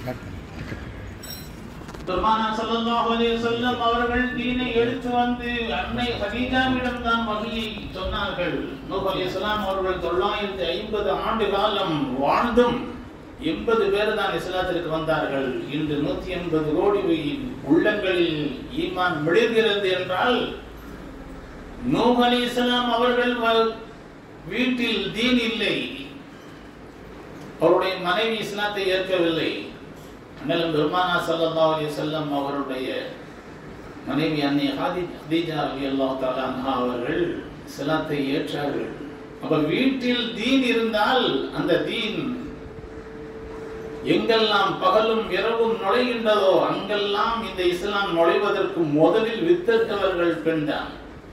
பெருமானா ஸல்லல்லாஹு அலைஹி வஸல்லம் அவர்கள் தீனை எடுத்து வந்து அன்னை ஹதீஜாவிடம் தான் வஹியை சொன்னார்கள். நூஹ் அலைஹிஸ்ஸலாம் அவர்கள் 950 ஆண்டு காலம் வாழ்ந்தும் 80 பேர் தான் இஸ்லாத்திற்கு வந்தார்கள். இன்று 180 கோடி உள்ளங்களில் ஈமான் மிளிர்கிறது என்றால் நூஹ் அலைஹிஸ்ஸலாம் அவர்கள் வீட்டில் தீன் இல்லை, அவருடைய மனைவி இஸ்லாத்தை ஏற்கவில்லை. அண்ணலும் பெருமானா ஸல்லல்லாஹு அலைஹி வஸல்லம் அவருடைய மனைவி அன்னை ஹதீஜா ரலியல்லாஹு தஆலா அன்ஹா அவர்கள் இஸ்லாத்தை ஏற்றார்கள். அப்ப வீட்டில் தீன் இருந்தால் அந்த தீன் எங்கெல்லாம் பகலும் இரவும் நுழைகின்றதோ அங்கெல்லாம் இந்த இஸ்லாம் நுழைவதற்கு முதலில் வித்திட்டவர்கள் பெண்தான்.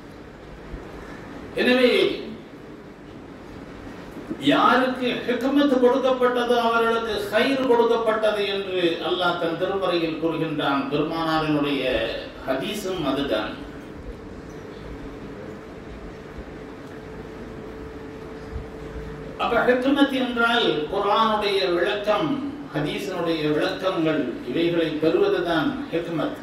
எனவே யாருக்கு ஹிக்மத் கொடுக்கப்பட்டதோ அவர்களுக்கு கைர் கொடுக்கப்பட்டது என்று அல்லாஹ் தன் திருமறையில் கூறுகின்றான். பெருமானாரினுடைய ஹதீஸும் அதுதான். அப்ப ஹிக்மத் என்றால் குர்ஆனுடைய விளக்கம், ஹதீஸினுடைய விளக்கங்கள், இவைகளை பெறுவதுதான் ஹிக்மத்.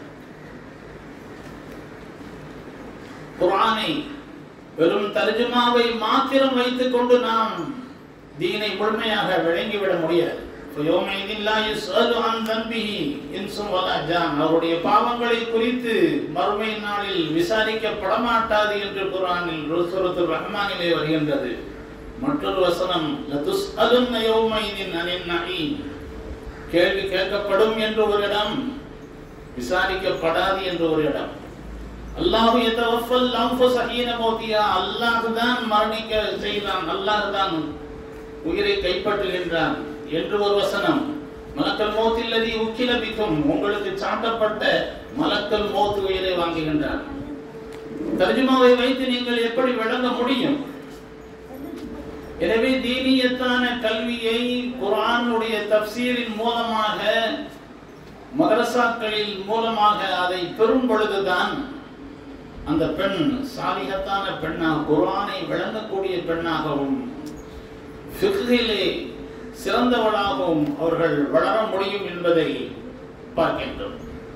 குர்ஆனை வெறும் தர்ஜுமாவை மாத்திரம் வைத்துக் கொண்டு நாம் தீனை முழுமையாக விளங்கிவிட முடியாது. அவருடைய பாவங்களை குறித்து மறுமை நாளில் விசாரிக்கப்பட மாட்டாது என்று குர்ஆனில் சூரத்துர் ரஹ்மானிலே வருகின்றது. மற்றொரு வசனம் கேள்வி கேட்கப்படும் என்று ஒரு இடம், விசாரிக்கப்படாது என்று ஒரு இடம். அல்லாஹ் யதவஃபல் அன்ஃபுஸ ஹீன மௌத்திஹா, அல்லாஹ் தான் மரணிக்க செய்கிறான், அல்லாஹ் தான் உயிரை கைப்பற்றுகின்றான் என்று ஒரு வசனம். மலக்கல் மௌத் அல்லதி உக்கில பிக்கும், உங்களுக்கு சாட்டப்பட்ட மலக்கல் மௌத் உயிரை வாங்குகின்றான். தர்ஜுமாவை வைத்து நீங்கள் எப்படி விளங்க முடியும்? எனவே தீனியத்தான கல்வியை குர்ஆனுடைய தஃப்சீரின் மூலமாக, மதரசாக்களின் மூலமாக அதை பெறும் பொழுதுதான் அந்த பெண் சாலிஹத்தான பெண்ணாக, குர்ஆனை விளங்கக்கூடிய பெண்ணாகவும் ஃபிக்ஹிலே சிறந்தவளாகவும் அவர்கள் வளர முடியும் என்பதை பார்க்கின்றோம்.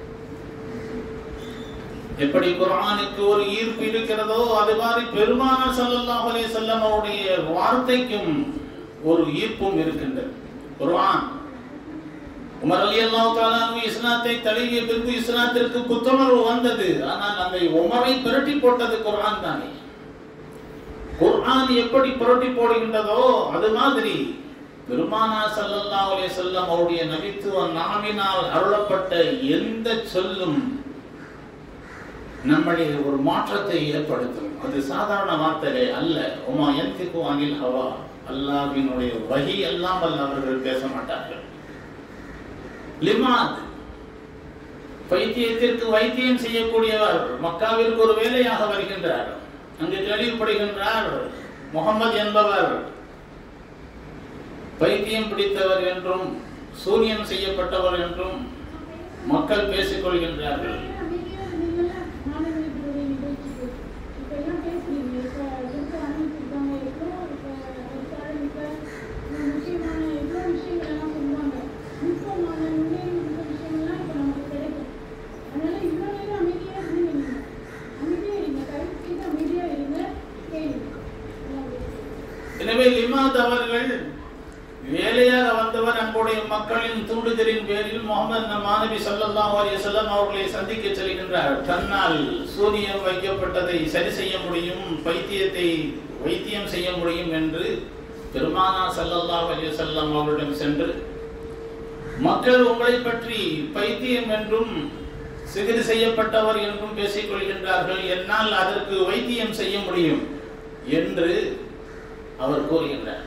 எப்படி குர்ஆனுக்கு ஒரு ஈர்ப்பு இருக்கிறதோ அது மாதிரி பெருமானார் ஸல்லல்லாஹு அலைஹி வஸல்லம் அவருடைய வார்த்தைக்கும் ஒரு ஈர்ப்பும் இருக்கின்றது. குர்ஆன் உமர் ரலியல்லாஹு தஆலா இஸ்லாத்தை தழுவிய பிறகு இஸ்லாத்திற்கு புத்துணர்வு வந்தது. ஆனால் அந்த உமரை புரட்டி போட்டது குர்ஆன் தானே. குர்ஆன் எப்படி புரட்டி போடுகின்றதோ அது மாதிரி பெருமானார் ஸல்லல்லாஹு அலைஹி வஸல்லம் அவருடைய நபித்துவ நாவினால் அருளப்பட்ட எந்த சொல்லும் நம்முடைய ஒரு மாற்றத்தை ஏற்படுத்தும். அது சாதாரண வார்த்தை அல்ல. உமா யன்திகு அனில் ஹவா, அல்லாஹ்வினுடைய வஹி அல்லாமல் அவர்கள் பேச மாட்டார்கள். லிமாத், பைத்தியத்திற்கு வைத்தியம் செய்யக்கூடியவர் மக்காவிற்கு ஒரு வேலையாக வருகின்றார். அங்கு கேள்விப்படுகின்றார், முகமது என்பவர் பைத்தியம் பிடித்தவர் என்றும் சூரியன் செய்யப்பட்டவர் என்றும் மக்கள் பேசிக் கொள்கின்றார்கள். எனவே லிமாத் அவர்கள் வேலையாக வந்தவர் நம்முடைய மக்களின் தூண்டுதலின் பேரில் முஹம்மது மாநபி ஸல்லல்லாஹு அலைஹி வஸல்லம் அவர்களை சந்திக்க செல்கின்றார். தன்னால் சூனியம் வைக்கப்பட்டதை சரி செய்ய முடியும், பைத்தியத்தை வைத்தியம் செய்ய முடியும் என்று பெருமானார் ஸல்லல்லாஹு அலைஹி வஸல்லம் அவர்களிடம் சென்று, மக்கள் உங்களை பற்றி பைத்தியம் என்றும் சிகிச்சை செய்யப்பட்டவர் என்றும் பேசிக் கொள்கின்றார்கள், என்னால் அதற்கு வைத்தியம் செய்ய முடியும் என்று அவர் கூறுகின்றார்.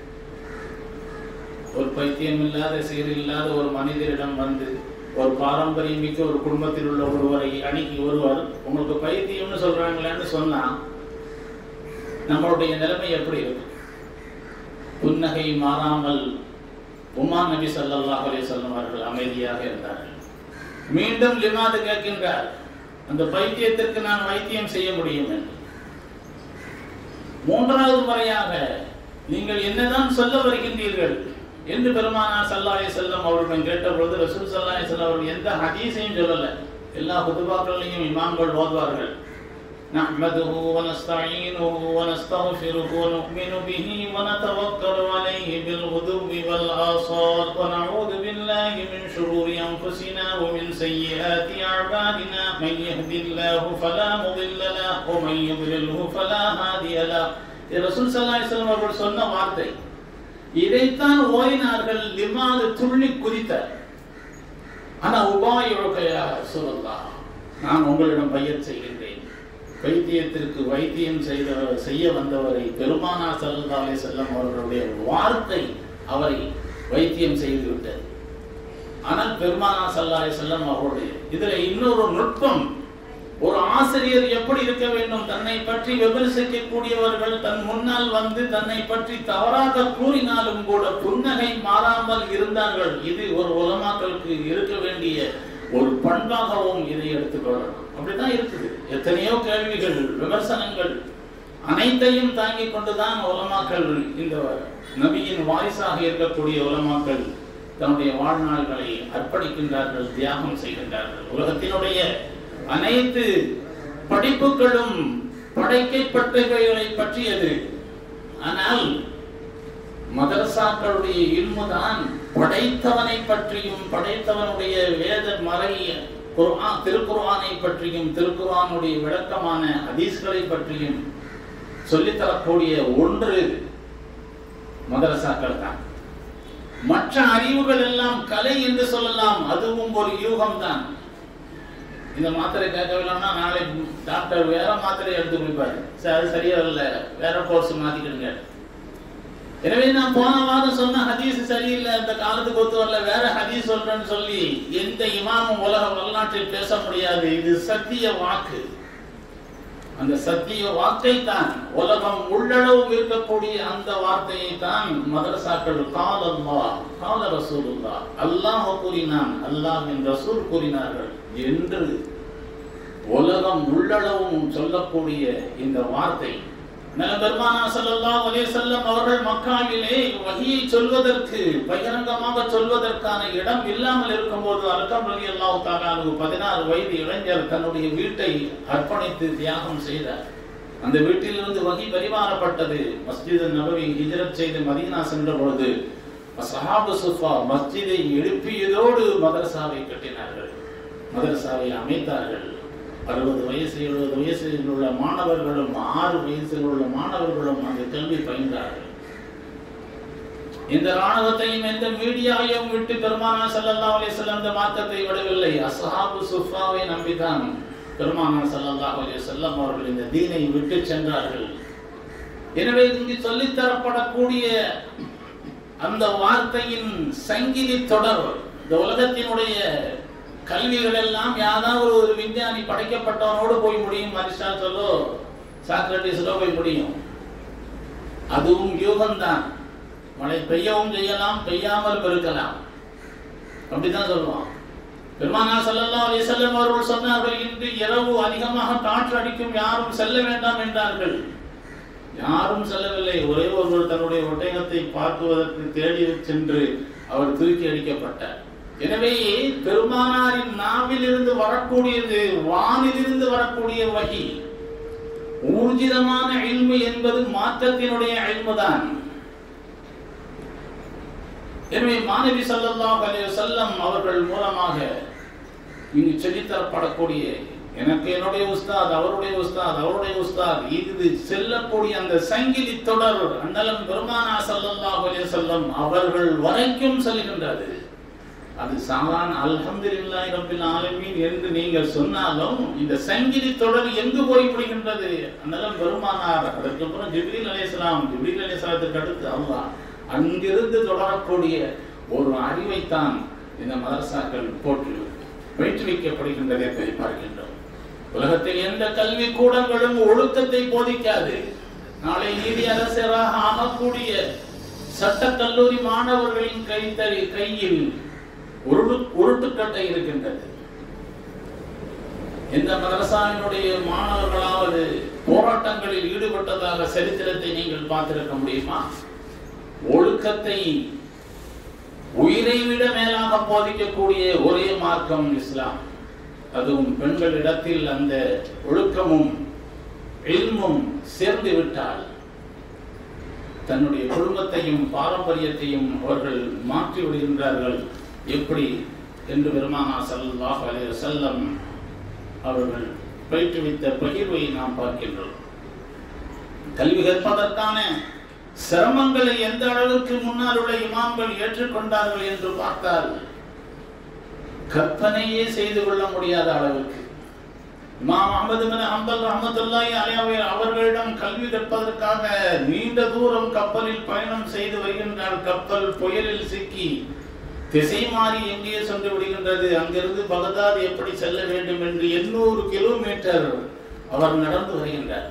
ஒரு பைத்தியம் இல்லாத, சீர் இல்லாத ஒரு மனிதரிடம் வந்து ஒரு பாரம்பரியம் மிக்க ஒரு குடும்பத்தில் உள்ள ஒருவரை அணுகி ஒருவர் உங்களுக்கு பைத்தியம்னு சொல்றாங்களான்னு சொன்னா நம்மளுடைய நிலைமை எப்படி இருக்கும்? புன்னகை மாறாமல் உமார் நபி ஸல்லல்லாஹு அலைஹி வஸல்லம் அவர்கள் அமைதியாக இருந்தார்கள். மீண்டும் லிமாத் கேட்கின்றார், அந்த பைத்தியத்திற்கு நான் வைத்தியம் செய்ய முடியும் என்று. மூன்றாவது முறையாக நீங்கள் என்னதான் சொல்ல வருகின்றீர்கள் என்று பெருமானார் ஸல்லல்லாஹு அலைஹி வஸல்லம் அவர்களிடம் கேட்டபொழுது ரசூல் ஸல்லல்லாஹு அலைஹி வஸல்லம் அவர்கள் எந்த ஹதீஸையும் சொல்லல. எல்லா குதுபாக்களையும் இமாம்கள் ஓதுவார்கள். நஹ்மதுஹு வ நஸ்தஈனுஹு வ நஸ்தக்ஃபிருஹு வ நு'மினு பிஹி வ நதவக்கலு அலைஹி பில் குதுவி வல் ஆஸால் வ நஊது பில்லாஹி மின் ஷுரூரி அன்ஃபுஸினா வ மின் ஸய்யிஆத்தி அஅமாலினா மன் யஹ்தில்லாஹு ஃபலா முضில்ல லஹு வ மன் யுضللஹு ஃபலா ஹாதிய லஹு. ரசூல் ஸல்லல்லாஹு அலைஹி வஸல்லம் அவர்கள் சொன்ன வார்த்தை. இதைத்தான் ஓதினார்கள். லிமாது துள்ளி குதித்தார். ஆனா உபாயுக யா ரசூலல்லாஹ், நான் உங்களிடம் பையத் செய்கின்றேன். வைத்தியத்திற்கு வைத்தியம் செய்ய வந்தவரை பெருமானார் ஸல்லல்லாஹு அலைஹி வஸல்லம் அவர்களுடைய வார்த்தை அவரை வைத்தியம் செய்துவிட்டது. ஆனால் பெருமானார் ஸல்லல்லாஹு அலைஹி வஸல்லம் அவருடைய இதுல இன்னொரு நுட்பம், ஒரு ஆசிரியர் எப்படி இருக்க வேண்டும்? தன்னை பற்றி விமர்சிக்கக்கூடியவர்கள் தன் முன்னால் வந்து தன்னை பற்றி தவறாக கூறினாலும் கூட புன்னகை மாறாமல் இருந்தார்கள். இது ஒரு உலமாக்களுக்கு இருக்க வேண்டிய ஒரு பண்பாகவும் இதை எடுத்துக்கொள்ளணும். அப்படிதான் இருக்குது. எத்தனையோ கேள்விகள், விமர்சனங்கள் அனைத்தையும் தாங்கிக் கொண்டுதான் உலமாக்கள், இந்த நபியின் வாரிசாக இருக்கக்கூடிய உலமாக்கள் தன்னுடைய வாழ்நாள்களை அர்ப்பணிக்கின்றார்கள், தியாகம் செய்கின்றார்கள். உலகத்தினுடைய அனைத்து படிப்புகளும் படைக்கப்பட்டவைகளை பற்றியது. ஆனால் மதரசாக்களுடைய இல்முதான் படைத்தவனை பற்றியும் படைத்தவனுடைய வேத மறை திருக்குர்ஆனை பற்றியும் திருக்குர்ஆனுடைய விளக்கமான ஹதீஸ்களை பற்றியும் சொல்லித்தரக்கூடிய ஒன்று மதரசாக்கள் தான். மற்ற அறிவுகள் எல்லாம் கலை என்று சொல்லலாம், அதுவும் ஒரு யூகம் தான். இந்த மாத்திரை கேட்கவில்லைன்னா நாளை டாக்டர் வேற மாத்திரை எடுத்து குடிப்பாரு. அது சரியா இல்லை, வேற கோர்ஸ் மாத்திக்கிடுங்க. எனவே நான் போன வாரம் சொன்ன ஹதீஸ் சரியில்லை, அந்த காலத்துக்கு ஒத்து வரல, வேற ஹதீஸ் சொல்றேன்னு சொல்லி எந்த இமாமும் உலக வரலாற்றில் பேச முடியாது. இது சத்திய வாக்கு. அந்த சத்திய வாக்கை தான், உலகம் உள்ளளவு இருக்கக்கூடிய அந்த வார்த்தையை தான் மதரசாக்கள் கால அல்லாஹ் கால ரசூலுல்லாஹ், அல்லாஹ் கூறினான், அல்லாஹ்வின் ரசூல் கூறினார்கள் என்று உலகம் உள்ளளவும் சொல்லக்கூடிய இந்த வார்த்தை. பெருமானார் ஸல்லல்லாஹு அலைஹி வஸல்லம் அவர்கள் மக்காவிலே வஹீயை சொல்வதற்கு, பகிரங்கமாக சொல்வதற்கான இடம் இல்லாமல் இருக்கும்போது அல்கம் ரலியல்லாஹு தஆலா 16 வயது இளைஞர் தன்னுடைய வீட்டை அர்ப்பணித்து தியாகம் செய்தார். அந்த வீட்டிலிருந்து வஹீ பரிமாறப்பட்டது. மஸ்ஜித் நபவி ஹிஜ்ரத் செய்து மதீனா சென்ற பொழுது அஸ்ஹாபு சுஃபா மஸ்ஜிதை எழுப்பியதோடு மதரசாவை கட்டினார்கள், மதரசாவை அமைத்தார்கள். 60 வயசு 70 வயசில் உள்ள மாணவர்களும் 6 வயசில் உள்ள மாணவர்களும் அந்த கல்வி பயின்றார்கள். இந்த ராணுவத்தையும் எந்த மீடியாவையும் விட்டு பெருமானார் ஸல்லல்லாஹு அலைஹி வஸல்லம் இந்த மார்க்கத்தை விடவில்லை. அஸ்ஹாபு சுஃபாவை நம்பிதான் பெருமானார் ஸல்லல்லாஹு அலைஹி வஸல்லம் அவர்கள் இந்த தீனை விட்டு சென்றார்கள். எனவே இங்கு சொல்லித்தரப்படக்கூடிய அந்த வார்த்தையின் சங்கிலி தொடர், இந்த உலகத்தினுடைய கல்விகள் எல்லாம் யாராவது ஒரு விஞ்ஞானி படைக்கப்பட்டவனோடு போய் முடியும், அரிஸ்டாட்டிலோ சாக்ரட்டிஸோ போய் முடியும். அதுவும் யூகம்தான். மழை பெய்யவும் செய்யலாம், பெய்யாமல் இருக்கலாம், அப்படித்தான் சொல்லுவான். பெருமானார் ஸல்லல்லாஹு அலைஹி வஸல்லம் அவர்கள் சொன்னார்கள், இன்று இரவு அதிகமாக காற்று அடிக்கும், யாரும் செல்ல வேண்டாம் என்றார்கள். யாரும் செல்லவில்லை. ஒரே ஒருவர் தன்னுடைய ஒட்டகத்தை பார்க்குவதற்கு தேடி சென்று அவர் தூக்கி அடிக்கப்பட்டார். எனவே பெருமானாரின் நாவிலிருந்து வரக்கூடியது, வானிலிருந்து வரக்கூடிய வஹி, ஊர்ஜிதமான இல்மு என்பது மாற்றத்தினுடைய இல்முதான். எனவே மாநபி ஸல்லல்லாஹு அலைஹி வஸல்லம் அவர்கள் மூலமாக இங்கு சொல்லித்தரப்படக்கூடிய, எனக்கு என்னுடைய உஸ்தாத், அவருடைய உஸ்தாத், அவருடைய உஸ்தாத், இது செல்லக்கூடிய அந்த சங்கிலி தொடர் அண்ணலம் பெருமானார் ஸல்லல்லாஹு அலைஹி வஸல்லம் அவர்கள் வரைக்கும் செல்கின்றது. அது சாதாரண அல்ஹம்துலில்லாஹி ரப்பில் ஆலமீன் என்று நீங்கள் சொன்னாலும் இந்த சங்கிலி தொடர் எங்கு போய் முடிகின்றது? அண்ணலம் பெருமானார், அதற்கப்புறம் ஜிப்ரீல் அலைஹிஸ்ஸலாம், ஜிப்ரீல் அலைஹிஸ்ஸலாத்துக்கு அடுத்து அல்லாஹ், அங்கிருந்து தொடரக்கூடிய ஒரு அறிவைத்தான் இந்த மதரசாக்கள் போட்டு பயிற்றுவிக்கப்படுகின்றது என்பதை பார்க்கின்றோம். உலகத்தில் எந்த கல்வி கூடங்களும் ஒழுக்கத்தை போதிக்காது. நாளை நீதி அரசராக ஆகக்கூடிய சட்ட கல்லூரி மாணவர்களின் கையில் உருட்டுக்கட்டை இருக்கின்றது. எந்த மதரசாவினுடைய மாணவர்களாவது போராட்டங்களில் ஈடுபட்டதாக சரித்திரத்தை நீங்கள் பார்த்திருக்க முடியுமா? ஒழுக்கத்தை உயிரை விட மேலாக போதிக்கக்கூடிய ஒரே மார்க்கம் இஸ்லாம். அதுவும் பெண்களிடத்தில் அந்த ஒழுக்கமும் இல்மும் சேர்ந்து விட்டால் தன்னுடைய குடும்பத்தையும் பாரம்பரியத்தையும் அவர்கள் மாற்றி விடுகின்றார்கள். எப்படி என்று பெருமானார் ஸல்லல்லாஹு அலைஹி வஸல்லம் அவர்கள் பயிற்றுவித்த பகிர்வை நாம் பார்க்கின்றோம். கல்வி கற்பதற்கான சிரமங்களை எந்த அளவுக்கு முன்னால் உள்ள இமாம்கள் ஏற்றுக்கொண்டார்கள் என்று பார்த்தால் கற்பனையே செய்து கொள்ள முடியாத அளவுக்கு இமாம் அஹ்மது பின் ஹம்பல் ரஹ்மத்துல்லாஹி அலைஹி அவர்களிடம் கல்வி கற்பதற்காக நீண்ட தூரம் கப்பலில் பயணம் செய்து வருகின்றார். கப்பல் புயலில் சிக்கி திசை மாறி எங்கே சென்று விடுகின்றது. அங்கிருந்து பகதாத் எப்படி செல்ல வேண்டும் என்று 800 கிலோமீட்டர் அவர் நடந்து வருகின்றார்.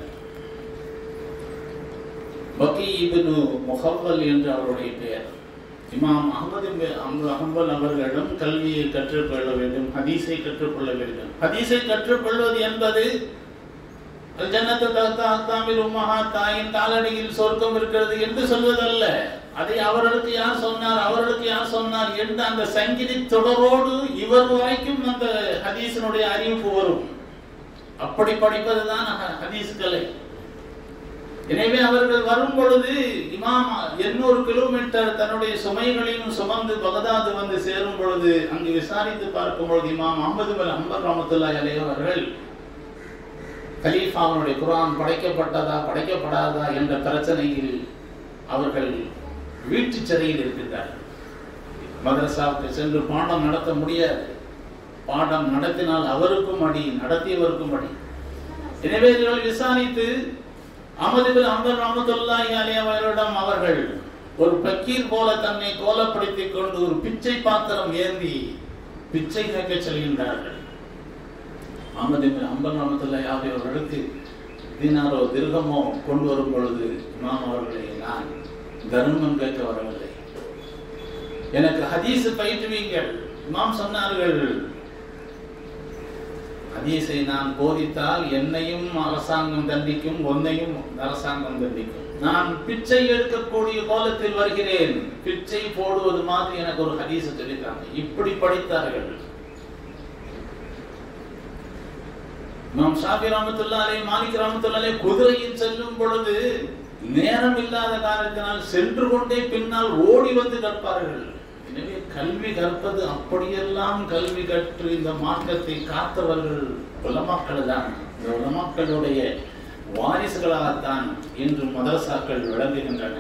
பக்கி இப்னு முஹவ்வல் என்று அவருடைய பெயர். இமாம் அஹ்மது பின் ஹம்பல் அவர்களிடம் கல்வியை கற்றுக்கொள்ள வேண்டும், ஹதீஸை கற்றுக்கொள்ள வேண்டும். ஹதீஸை கற்றுக்கொள்வது என்பது ஜன்னத்து தஹ்தாமில் உம்மஹாத், தாயின் காலடியில் சொர்க்கம் இருக்கிறது என்று சொல்வதல்ல. அதை அவர்களுக்கு யார் சொன்னார், அவர்களுக்கு யார் சொன்னார் என்று அந்த சங்கிலி தொடரோடு இவர் வரைக்கும் அந்த ஹதீஸினுடைய அறிவிப்பு வரும். அப்படி படிப்பதுதான் ஹதீஸ்களை. எனவே அவர்கள் வரும் பொழுது இமாம் 800 கிலோமீட்டர் தன்னுடைய சுமைகளையும் சுமந்து பகதாது வந்து சேரும் பொழுது அங்கு விசாரித்து பார்க்கும் பொழுது இமாம் அஹ்மது பின் ஹம்பல் ரஹ்மத்துல்லாஹி அலைஹி அவர்கள் கலீஃபாவுடைய குர்ஆன் படைக்கப்பட்டதா படைக்கப்படாதா என்ற பிரச்சனையில் அவர்கள் வீட்டு சிறையில் இருக்கின்றார்கள். மதரசாவுக்கு சென்று பாடம் நடத்த முடியாது. பாடம் நடத்தினால் அவருக்கும் அடி, நடத்தியவருக்கும் அடி. எனவே இவர்கள் விசாரித்து அஹ்மது பின் ஹம்பல் ரஹ்மத்துல்லாஹி அலைஹி அவர்களிடம் அவர்கள் ஒரு பக்கீர் போல தன்னை கோலப்படுத்திக் கொண்டு ஒரு பிச்சை பாத்திரம் ஏந்தி பிச்சை கேட்க செல்கின்றார்கள். அஹ்மது பின் ஹம்பல் ரஹ்மத்துல்லாஹி அலைஹி அவர்களுக்கு தினாரோ திர்ஹமோ கொண்டு வரும் பொழுது இமாம் அவர்களை, நான் தர்மம் கேட்க வரவில்லை, எனக்கு ஹதீஸ் பயிற்றுவீங்கள். இமாம் சொன்னார்கள், ஹதீஸை நான் போதித்தால் என்னையும் அரசாங்கம் தண்டிக்கும், உன்னையும் அரசாங்கம் தண்டிக்கும். நான் பிச்சை எடுக்கக்கூடிய கோலத்தில் வருகிறேன், பிச்சை போடுவது மாதிரி எனக்கு ஒரு ஹதீஸை சொல்லித்தாங்க. இப்படி படித்தார்கள். இமாம் ஷாஃபி ரஹ்மத்துல்லாஹி அலைஹி, மாலிக் ரஹ்மத்துல்லாஹி அலைஹி குதிரையில் செல்லும் பொழுது நேரம் இல்லாத காரணத்தினால் சென்று கொண்டே பின்னால் ஓடி வந்து கற்பார்கள். எனவே கல்வி கற்பது அப்படியெல்லாம் கல்வி கற்று இந்த மார்க்கத்தை காத்தவர்கள் உலமாக்கள் தான். இந்த உலமாக்களுடைய வாரிசுகளாகத்தான் இன்று மதரசாக்கள் விளங்குகின்றன.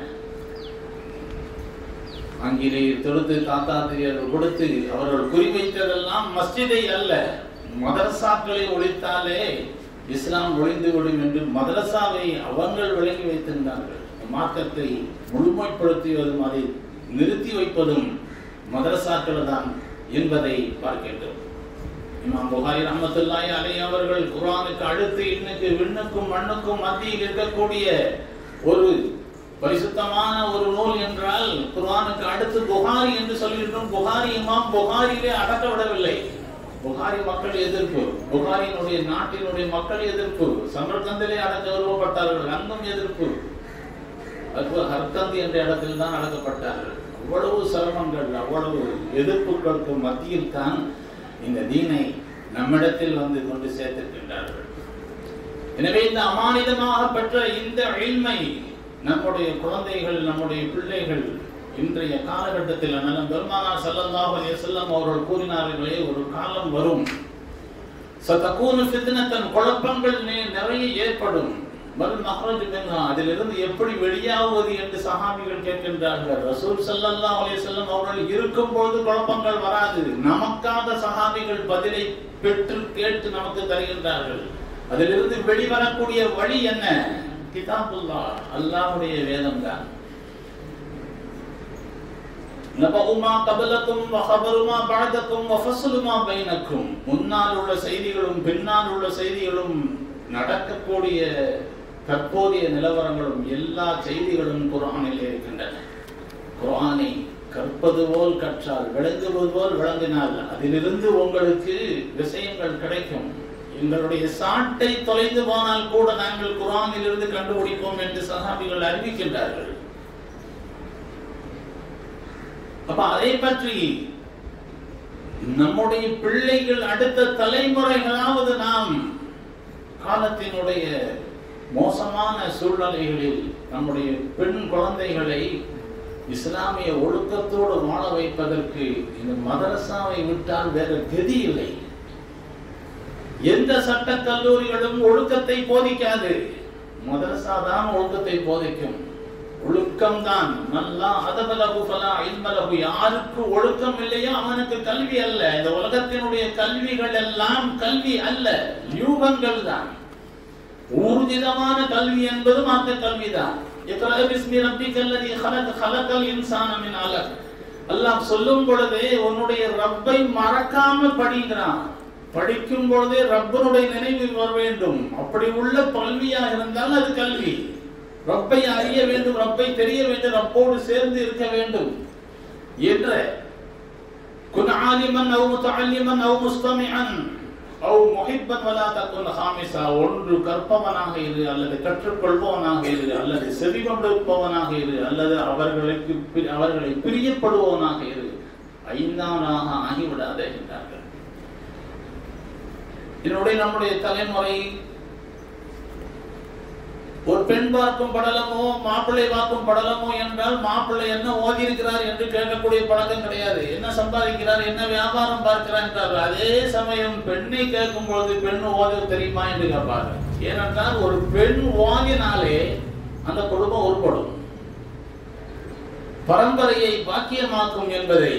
ஆங்கிலேயர் தொடுத்து தாத்தாதிரியர்கள் கொடுத்து அவர்கள் குறிவைத்ததெல்லாம் மஸ்ஜிதை அல்ல, மதரசாக்களை ஒழித்தாலே இஸ்லாம் ஒழிந்துவிடும் என்று மதரசாவை அவர்கள் விளங்கி வைத்திருந்தார்கள். மார்க்கத்தை முழுமைப்படுத்துவதும் அதை நிறுத்தி வைப்பதும் மதரசாக்கள் தான் என்பதை பார்க்கின்றோம். இமாம் புகாரி ரஹ்மத்துல்லாஹி அலைஹி அவர்கள் குர்ஆனுக்கு அடுத்து இன்னைக்கு விண்ணுக்கும் மண்ணுக்கும் மத்தியில் இருக்கக்கூடிய ஒரு பரிசுத்தமான ஒரு நூல் என்றால் குர்ஆனுக்கு அடுத்து புகாரி என்று சொல்கின்றோம். புகாரி இமாம் புகாரியிலே அடக்க விடவில்லை. புகாரி மக்கள் எதிர்ப்பு, புகாரியினுடைய நாட்டினுடைய மக்கள் எதிர்ப்பு, சமர்கந்திலே அடக்க விரும்பப்பட்டார்கள், அங்கும் எதிர்ப்பு. ஹர்கந்த் என்ற இடத்தில் தான் அடக்கப்பட்டார்கள். அவ்வளவு சிரமங்கள், அவ்வளவு எதிர்ப்புகளுக்கு மத்தியில் தான் இந்த தீனை நம்மிடத்தில் வந்து கொண்டு சேர்த்திருக்கின்றார்கள். எனவே இந்த அமானிதமாக பெற்ற இந்த இல்மை நம்முடைய குழந்தைகள், நம்முடைய பிள்ளைகள் இன்றைய காலகட்டத்தில் நலம் பெருமானார் ஸல்லல்லாஹு அலைஹி வஸல்லம் அவர்கள் கூறினார்களே, ஒரு காலம் வரும், சதகூனு ஃபித்னத்தன், குழப்பங்கள் நிறைய ஏற்படும், வல் மஹ்ரஜ் மின்ஹா, அதிலிருந்து எப்படி வெளியாவது என்று சஹாபிகள் கேட்கின்றார்கள். ரசூல் ஸல்லல்லாஹு அலைஹி வஸல்லம் அவர்கள் இருக்கும் பொழுது குழப்பங்கள் வராது. நமக்காக சஹாபிகள் பதிலை பெற்று கேட்டு நமக்கு தருகின்றார்கள். அதிலிருந்து வெளிவரக்கூடிய வழி என்ன? கிதாபுல்லாஹ், அல்லாஹ்வுடைய வேதம் தான். நபஉமா கபலக்கும் வஹபருமா பஅதக்கும் வஃபஸ்லுமா பைனக்கும், முன்னால் உள்ள செய்திகளும் பின்னால் உள்ள செய்திகளும் நடக்கக்கூடிய தற்போதைய நிலவரங்களும் எல்லா செய்திகளும் குர்ஆனில் இருக்கின்றன. குர்ஆனை கற்பது போல் கற்றால், விளங்குவது போல் விளங்கினால் அதிலிருந்து உங்களுக்கு விஷயங்கள் கிடைக்கும். எங்களுடைய சாட்டை தொலைந்து போனால் கூட நாங்கள் குர்ஆனில் இருந்து கண்டுபிடிப்போம் என்று சஹாபிகள் அறிவிக்கின்றார்கள். அப்ப அதை பற்றி நம்முடைய பிள்ளைகள் அடுத்த தலைமுறைகளாவது நாம் காலத்தினுடைய மோசமான சூழ்நிலைகளில் நம்முடைய பெண் குழந்தைகளை இஸ்லாமிய ஒழுக்கத்தோடு வாழ வைப்பதற்கு இந்த மதரசாவை விட்டால் வேற கதி இல்லை. எந்த சட்ட கல்லூரிகளும் ஒழுக்கத்தை போதிக்காது, மதரசா தான் ஒழுக்கத்தை போதிக்கும். ஒழுக்கம் தான். நல்லா அதபலகு ஃபலா இல்மலகு, யாருக்கு ஒழுக்கம் இல்லையோ அவனுக்கு கல்வி அல்ல. இந்த உலகத்தினுடைய கல்விகள் எல்லாம் கல்வி அல்ல, யூகங்கள் தான். ஊர்ஜிதமான கல்வி என்பது மார்க்க கல்விதான். இக்ரா பிஸ்மி ரப்பிக்கல் லதீ خلق خلق الانسان من علق. அல்லாஹ் சொல்லும் பொழுதே உன்னுடைய ரப்பை மறக்காம படிக்கிறான். படிக்கும் பொழுதே ரப்பனுடைய நினைவு வர வேண்டும். அப்படி உள்ள கல்வியாக இருந்தால் அது கல்வி. ரப்பை அறிய வேண்டும், ரப்பை தெரிய வேண்டும், ரப்போடு சேர்ந்து இருக்க வேண்டும் என்ற குன் ஆலிமன் அவ் முத்தஅல்லிமன் அவ் முஸ்தமிஅன் அவ் முஹிப்பன் வலா தகுன் ஹாமிஸா. ஒன்று கற்பவனாக இரு, அல்லது கற்றுக்கொள்பவனாக இரு, அல்லது செவிமடுப்பவனாக இரு, அல்லது அவர்களை பிரியப்படுபவனாக இரு. ஐந்தாவதாக ஆகிவிடாதே என்றார்கள். இதனுடைய நம்முடைய தலைமுறை ஒரு பெண் பார்க்கும் படலமோ மாப்பிள்ளை பார்க்கும் படலமோ என்றால் மாப்பிள்ளை என்ன ஓதி இருக்கிறார் என்று கேட்கக்கூடிய பழக்கம் கிடையாது. என்ன சம்பாதிக்கிறார், என்ன வியாபாரம் பார்க்கிறார் என்றார்கள். அதே சமயம் பெண்ணை கேட்கும் பொழுது பெண் ஓத தெரியுமா என்று கேட்பார்கள். ஏனென்றால் ஒரு பெண் ஓதினாலே அந்த குடும்பம் உருப்படும், பரம்பரையை பாக்கியமாக்கும் என்பதை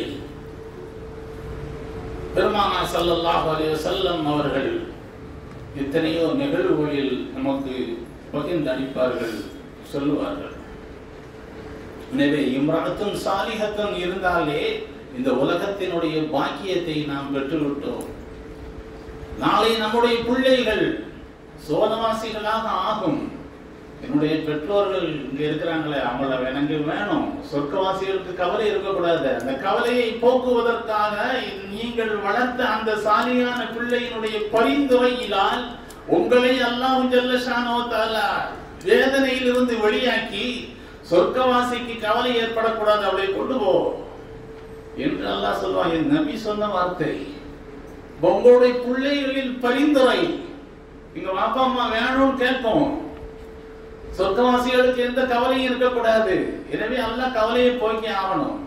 பெருமானார் ஸல்லல்லாஹு அலைஹி வஸல்லம் அவர்கள் எத்தனையோ நிகழ்வுகளில் நமக்கு பகிர்ந்து அளிப்பார்கள், சொல்லுவார்கள். எனவே இம்ராத்துன் சாலிஹத்துன் இருந்தாலே இந்த உலகத்தினுடைய பாக்கியத்தை நாம் பெற்றுவிட்டோம். நாளை நம்முடைய பிள்ளைகள் சோனவாசிகளாக ஆகும். என்னுடைய பெற்றோர்கள் இங்க இருக்கிறாங்களே, அவங்கள எனக்கு வேணும். சொர்க்கவாசிகளுக்கு கவலை இருக்கக்கூடாது. அந்த கவலையை போக்குவதற்காக நீங்கள் வளர்த்த அந்த சாலியான பிள்ளையினுடைய பரிந்துரையினால் உங்களை அல்லாஹ் ஜல்ல ஷானஹு வ தஆலா வேதனையிலிருந்து வெளியாக்கி சொர்க்கவாசிக்கு கவலை ஏற்படக்கூடாது, அவளை கொண்டு போ என்று அல்லாஹ் சொல்வான். என் நபி சொன்ன வார்த்தை. உங்களுடைய பிள்ளைகளில் பரிந்துரை, எங்க அப்பா அம்மா வேணும்னு கேட்போம். சொர்க்கவாசிகளுக்கு எந்த கவலையும் இருக்கக்கூடாது. எனவே அல்லாஹ் கவலையை போக்கி ஆகணும்.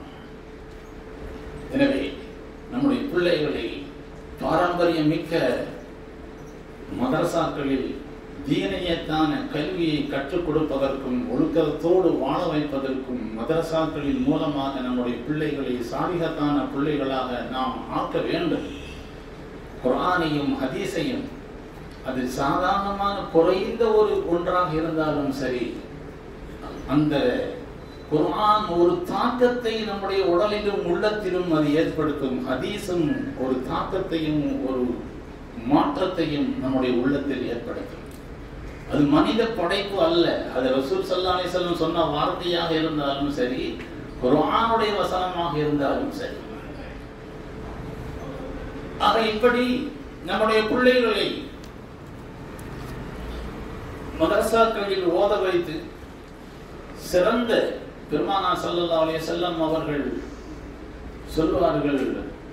எனவே நம்முடைய பிள்ளைகளை பாரம்பரியம் மிக்க மதரசாக்களில் தீனியத்தான கல்வியை கற்றுக் கொடுப்பதற்கும் ஒழுக்கத்தோடு வாழ வைப்பதற்கும் மதரசாக்களின் மூலமாக நம்முடைய பிள்ளைகளை சாலிஹத்தான பிள்ளைகளாக நாம் ஆக்க வேண்டும். குர்ஆனையும் ஹதீஸையும் அது சாதாரணமான குறைந்த ஒன்றாக இருந்தாலும் சரி, அந்த குர்ஆன் ஒரு தாக்கத்தை நம்முடைய உடலிலும் உள்ளத்திலும் அது ஏற்படுத்தும். ஹதீஸும் ஒரு தாக்கத்தையும் ஒரு மாற்றத்தையும் நம்முடைய உள்ளத்தில் ஏற்படுத்தும். அது மனித படைப்பு அல்ல. அது ரசூல் ஸல்லல்லாஹு அலைஹி வஸல்லம் சொன்ன வார்த்தையாக இருந்தாலும் சரி, குர்ஆனுடைய வசனமாக இருந்தாலும் சரி. ஆக இப்படி நம்முடைய பிள்ளைகளை மதரசாக்களில் ஓத வைத்து சிறந்த பெருமானார் ஸல்லல்லாஹு அலைஹி வஸல்லம் அவர்கள் சொல்வார்கள்,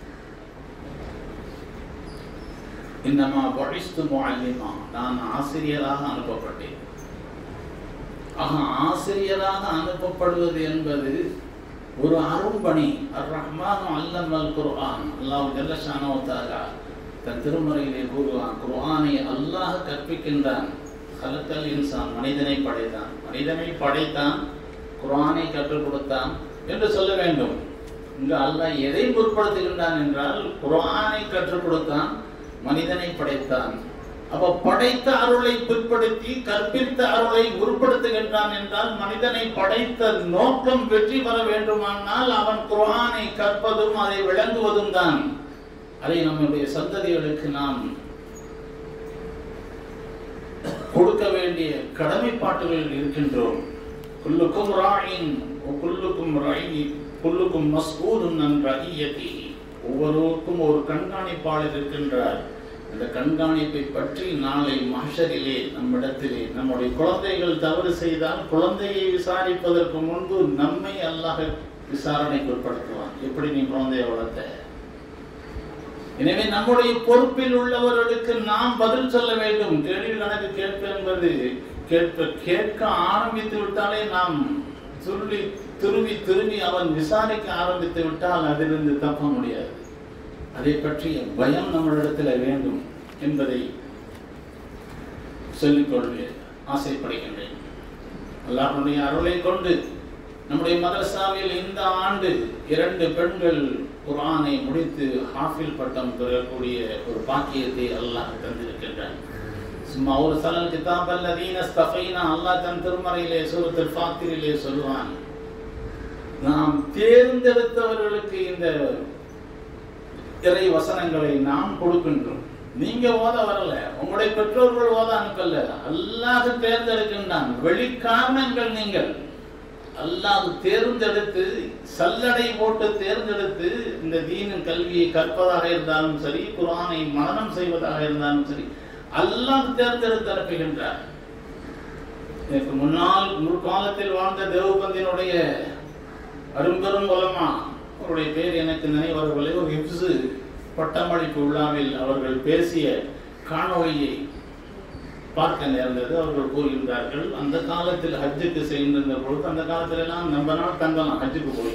இன்னமா புஇஸ்து முஅல்லிமா, நான் ஆசிரியராக அனுப்பப்பட்டேன். ஆக ஆசிரியராக அனுப்பப்படுவது என்பது ஒரு அரும்பணி. அர் ரஹ்மான் அல்லமல் குர்ஆன். அல்லாஹ் ஜல்ல ஷானஹு வ தஆலா தன் திருமறையிலே கூறுவான், குர்ஆனை அல்லாஹ் கற்பிக்கின்றான். கலக்கல் இன்சான், மனிதனை படைத்தான். மனிதனை படைத்தான், குர்ஆனை கற்றுக் கொடுத்தான் என்று சொல்ல வேண்டும். இங்கு அல்லாஹ் எதை முற்படுத்துகின்றான் என்றால் குர்ஆனை கற்றுக் கொடுத்தான், மனிதனை படைத்தான். அப்ப படைத்த அருளை பிற்படுத்தி கற்பித்த அருளை உருப்படுத்துகின்றான் என்றால் மனிதனை படைத்த நோக்கம் வெற்றி பெற வேண்டுமானால் அவன் குர்ஆனை கற்பதும் அதை விளங்குவதும் தான். அதை நம்முடைய சந்ததிகளுக்கு நாம் கொடுக்க வேண்டிய கடமைப்பாட்டுகள் இருக்கின்றோம். குல்லுக்கும் ராயின் குல்லுக்கும் ராயி குல்லுக்கும் மஸ்ஊலுன் அன் ரஇயத்திஹி. ஒவ்வொருவருக்கும் ஒரு கண்காணிப்பாளர் இருக்கின்றார். அந்த கண்காணிப்பை பற்றி நாளை மஹ்ஷரிலே நம்மிடத்திலே நம்முடைய குழந்தைகள் தவறு செய்தால் குழந்தையை விசாரிப்பதற்கு முன்பு நம்மை அல்லாஹ் விசாரணைக்கு உட்படுத்துவான். எப்படி நீ குழந்தைய வளர்த்த? எனவே நம்முடைய பொறுப்பில் உள்ளவர்களுக்கு நாம் பதில் சொல்ல வேண்டும். கேள்வி கணக்கு கேட்ப என்பது கேட்க ஆரம்பித்து விட்டாலே நாம் திரும்பி அவன் விசாரிக்க ஆரம்பித்து விட்டால் அதிலிருந்து தப்ப முடியாது. அதை பற்றிய பயம் நம்மளிடத்தில் வேண்டும் என்பதை சொல்லிக்கொள்வேன், ஆசைப்படுகின்றேன். அல்லாஹ்வுடைய அருளை கொண்டு நம்முடைய மதரசாவில் இந்த ஆண்டு 2 பெண்கள் குர்ஆனை முடித்து ஹாஃபில் பட்டம் பெறக்கூடிய ஒரு பாக்கியத்தை அல்லாஹ் தந்திருக்கின்றான். சும்மா ஒரு சலல் கிதாப் அல்லதீன ஸ்தஃபைனா, அல்லாஹ் தன் திருமறையிலே சூரத்துல் ஃபாத்திரிலே சொல்வான், நாம் தேர்ந்தெடுத்தவர்களுக்கு இந்த இறை வசனங்களை நாம் கொடுக்கின்றோம். நீங்க ஓத வரல, உங்களுடைய பெற்றோர்கள் ஓத அனுப்பல, அல்லாஹ் தேர்ந்தெடுக்கின்றான். வெளிக்காரணங்கள் நீங்கள். அல்லாஹ் தேர்ந்தெடுத்து சல்லடை போட்டு தேர்ந்தெடுத்து இந்த தீனின் கல்வியை கற்பதாக இருந்தாலும் சரி, குர்ஆனை மனனம் செய்வதாக இருந்தாலும் சரி, அல்லாஹ் தேர்ந்தெடுத்து அனுப்புகின்றார். இதற்கு முன்னால் முற்காலத்தில் வாழ்ந்த தேவபந்தினுடைய அரும்பெரும் உலமா, அவருடைய பேர் எனக்கு நினைவரவில்லை, ஒரு ஹிப்ஸு பட்டமளிப்பு விழாவில் அவர்கள் பேசிய காணொளியை பார்க்க நேர்ந்தது. அவர்கள் கூறுகின்றார்கள், அந்த காலத்தில் ஹஜ்ஜுக்கு சென்றிருந்த பொழுது, அந்த காலத்துல எல்லாம் நம்ம நாள் தங்கலாம் ஹஜ்ஜுக்கு போய்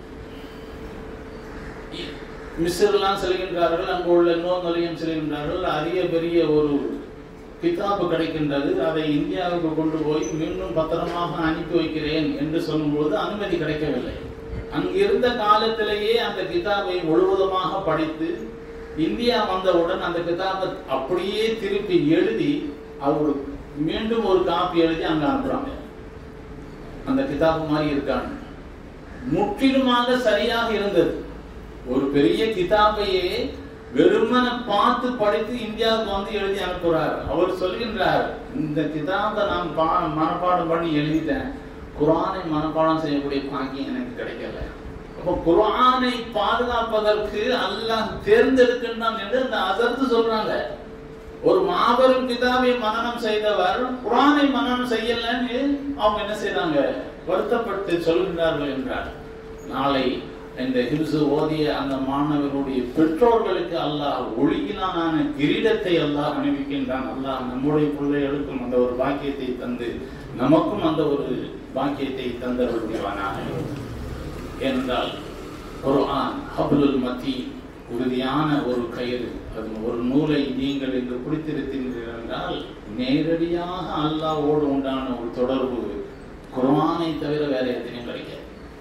மிஸ்ரெல்லாம் செல்கின்றார்கள். அங்கு உள்ள நோய் நிலையம் செல்கின்றார்கள். அரிய பெரிய ஒரு கிதாபு கிடைக்கின்றது. அதை இந்தியாவுக்கு கொண்டு போய் மீண்டும் பத்திரமாக அனுப்பி வைக்கிறேன் என்று சொல்லும்போது அனுமதி கிடைக்கவில்லை. அங்கிருந்த காலத்திலேயே அந்த கிதாபை முழுவதுமாக படித்து இந்தியா வந்தவுடன் அந்த கிதாபை அப்படியே திருப்பி எழுதி அவர் மீண்டும் ஒரு காப்பி எழுதி அங்க அனுப்புறாங்க. அந்த கிதாபு மாதிரி இருக்காங்க. முற்றிலுமாக சரியாக இருந்தது. ஒரு பெரிய கிதாபையே வெறுமன பார்த்து படித்து இந்தியாவுக்கு வந்து எழுதி அனுப்புறார். அவர் சொல்கின்றார், இந்த கிதாபை நான் மனப்பாடம் பண்ணி எழுதிட்டேன், குர்ஆனை மனப்பாடம் செய்யக்கூடிய பாக்கியம் எனக்கு கிடைக்கல. அப்போ குர்ஆனை பாதுகாப்பதற்கு அல்லாஹ் தேர்ந்தெடுக்கின்றான் என்று அந்த அசர்த்து சொல்றாங்க. ஒரு மாபெரும் கிதாபை மனனம் செய்தவர் குர்ஆனை மனனம் செய்யலன்னு அவங்க என்ன செய்றாங்க, வருத்தப்பட்டு சொல்கின்றார்கள் என்றார். நாளை இந்த ஹிப்ஸ் ஓதிய அந்த மாணவருடைய பெற்றோர்களுக்கு அல்லாஹ் ஒளியிலான கிரீடத்தை அல்லாஹ் அணிவிக்கின்றான். அல்லாஹ் நம்முடைய பிள்ளைகளுக்கும் அந்த ஒரு பாக்கியத்தை தந்து நமக்கும் அந்த ஒரு பாக்கியத்தை தந்தருள் புரிவானாக. ஏனென்றால் குர்ஆன் ஹப்லுல் மதீன், உறுதியான ஒரு கயிறு. அது ஒரு நூலை நீங்கள் இன்று பிடித்திருக்கிறீர்கள் என்றால் நேரடியாக அல்லாஹ்வோடு உண்டான ஒரு தொடர்பு குர்ஆனை தவிர வேற எதையும் கிடைக்காது.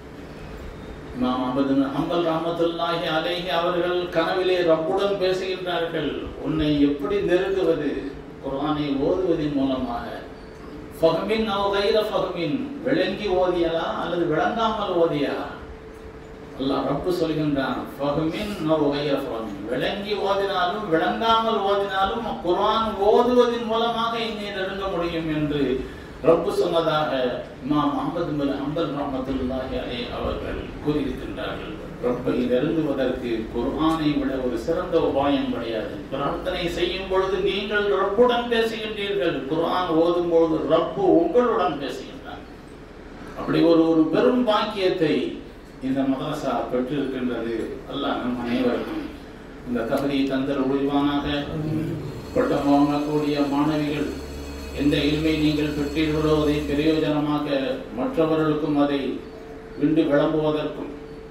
இமாம் அஹ்மது பின் ஹம்பல் ரஹ்மத்துல்லாஹி அலைஹி அவர்கள் கனவிலே ரப்புடன் பேசுகின்றார்கள். உன்னை எப்படி நெருங்குவது? குர்ஆனை ஓதுவதன் மூலமாக. ஃபஹ்மின் அவ் கைர ஃபஹ்மின், விளங்கி ஓதியலா அல்லது விளங்காமல் ஓதியா? அல்லாஹ் ரப்பு சொல்கின்றான், ஃபஹ்மின் அவ் கைர ஃபஹ்மின், விளங்கி ஓதினாலும் விளங்காமல் ஓதினாலும் குர்ஆன் ஓதுவதன் மூலமாக என்னை நெருங்க முடியும் என்று ரப்பு சொன்னதாக இமாம் அஹ்மது பின் ஹம்பல் ரஹ்மத்துல்லாஹி அலைஹி அவர்கள் கூறியிருக்கின்றார்கள். ரப்பை நெருங்குவதற்கு குர்ஆனை விட ஒரு சிறந்த உபாயம் கிடையாது. பிரார்த்தனை செய்யும் பொழுது நீங்கள் ரப்புடன் பேசுகின்றீர்கள், குர்ஆன் ஓதும் பொழுது ரப்பு உங்களுடன் பேசுகின்றான். அப்படி ஒரு பெரும் பாக்கியத்தை இந்த மதரசா பெற்றிருக்கின்றது. அல்லாஹ் நம் அனைவருக்கும் இந்த தகுதியை தந்தர் உரிவானாக. பட்டம் வாங்கக்கூடிய மாணவிகள் எந்த இல்மை நீங்கள் பெற்றீர்களோ அதை பிரயோஜனமாக மற்றவர்களுக்கும் அதை விண்டு விளம்புவதற்கும்,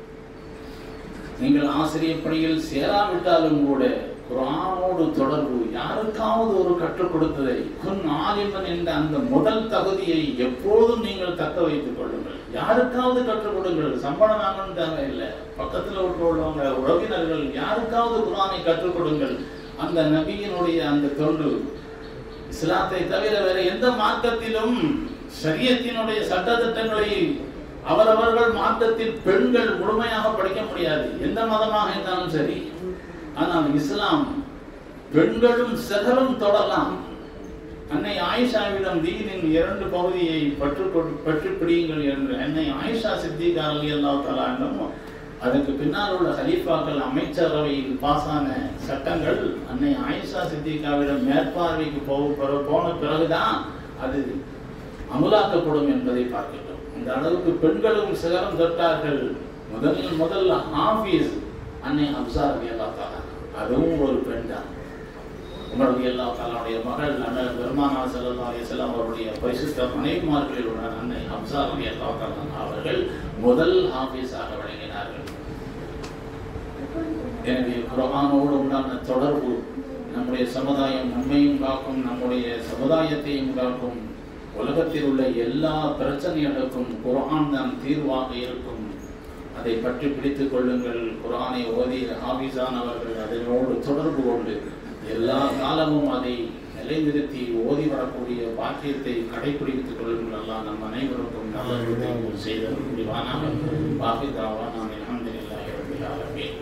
நீங்கள் ஆசிரியர் பணியில் சேராவிட்டாலும் கூட குர்ஆனோடு தொடர்பு யாருக்காவது ஒரு கற்றுக் கொடுத்ததை குன் ஆலிமன் என்ற அந்த முதல் தகுதியை எப்போதும் நீங்கள் தக்க வைத்துக் கொள்ளுங்கள். யாருக்காவது கற்றுக் கொடுங்கள். சம்பளம் வாங்கணும் தேவையில்லை. பக்கத்தில் உள்ளவங்க உறவினர்கள் யாருக்காவது குர்ஆனை கற்றுக் கொடுங்கள். அந்த நபியினுடைய அந்த தொண்டு இஸ்லாத்தை தவிர வேற எந்த மார்க்கத்திலும் ஷரியத்தினுடைய சட்டத்திட்டங்களை அவரவர்கள் மார்க்கத்தில் பெண்கள் முழுமையாக படிக்க முடியாது, எந்த மதமாக இருந்தாலும் சரி. ஆனால் இஸ்லாம் பெண்களும் சிலரும் தொடரலாம். அன்னை ஆயிஷாவிடம் தீனின் 2 பகுதியை பற்றி பிடியுங்கள் என்று அன்னை ஆயிஷா சித்திகா ரலியல்லாஹு தஆலா அன்ஹா, அதுக்கு பின்னால் உள்ள ஹலீஃபாக்கள் அமைச்சரவையில் பாசான சட்டங்கள் அன்னை ஆயிஷா சித்திகாவிடம் மேற்பார்வைக்கு போன பிறகுதான் அது அமுலாக்கப்படும் என்பதை பார்க்கிறோம். இந்த அளவுக்கு பெண்களும் சிகரம் தொட்டார்கள். முதல்ல ஹாஃபிஸ் அன்னை ஹப்ஸா ரலியல்லாஹு தஆலா, அதுவும் ஒரு பெண் தான். உமர் ரலியல்லாஹு தஆலாவுடைய மகள் அண்ணல் பெருமானார் ஸல்லல்லாஹு அலைஹி வஸல்லம் அவருடைய பரிசுத்த மனைவிமார்களில் உள்ள அன்னை ஹப்ஸா ரலியல்லாஹு தஆலா அவர்கள் முதல் ஹாஃபிஸாக விளங்கினார்கள். எனவே குர்ஆனோடு உண்டான தொடர்பு நம்முடைய சமுதாயம் நம்மையும் காக்கும், நம்முடைய சமுதாயத்தையும் காக்கும். உலகத்தில் உள்ள எல்லா பிரச்சனைகளுக்கும் குர்ஆன் தான் தீர்வாக இருக்கும். அதை பற்றி பிடித்துக் கொள்ளுங்கள். குர்ஆனை ஓதி ஹாஃபிஸானவர்கள் அதனோடு தொடர்பு கொண்டு எல்லா காலமும் அதை நிலைநிறுத்தி ஓதி வரக்கூடிய பாக்கியத்தை கடைபிடித்துக் கொள்ளுங்கள். அல்லாஹ் நம் அனைவருக்கும் நல்ல செய்த முடிவானாக. வாஹிதாவா நாம் அல்ஹம்துலில்லாஹி ரப்பில் ஆலமீன்.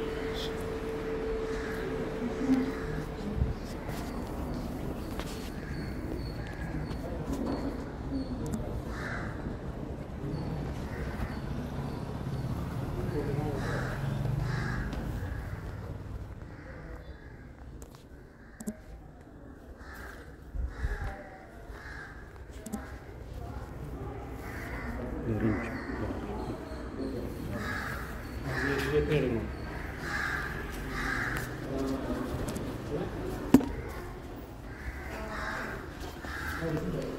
Thank you.